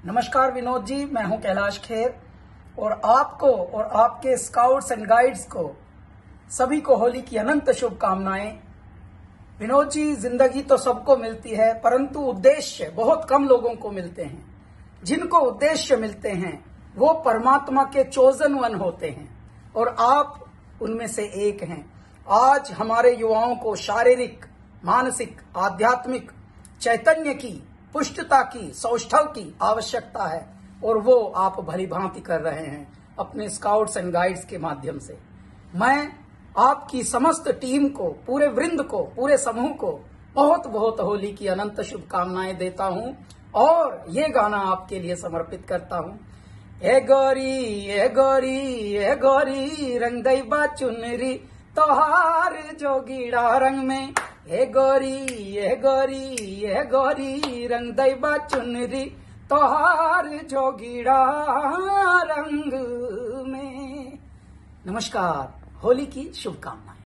नमस्कार विनोद जी, मैं हूं कैलाश खेर और आपको और आपके स्काउट्स एंड गाइड्स को सभी को होली की अनंत शुभकामनाएं। विनोद जी, जिंदगी तो सबको मिलती है, परंतु उद्देश्य बहुत कम लोगों को मिलते हैं। जिनको उद्देश्य मिलते हैं वो परमात्मा के चोजन वन होते हैं और आप उनमें से एक हैं। आज हमारे युवाओं को शारीरिक, मानसिक, आध्यात्मिक चैतन्य की, पुष्टता की, सौष्ठव की आवश्यकता है और वो आप भली भांति कर रहे हैं अपने स्काउट्स एंड गाइड्स के माध्यम से। मैं आपकी समस्त टीम को, पूरे वृंद को, पूरे समूह को बहुत बहुत होली की अनंत शुभकामनाएं देता हूं और ये गाना आपके लिए समर्पित करता हूं। ए गौरी ए गौरी ए गौरी रंग दैबा चुनरी तोहार जोगीड़ा रंग में। ए गौरी ए गौरी ए गौरी रंग दैबा चुनरी तोहार जोगीड़ा रंग में। नमस्कार, होली की शुभकामनाएं।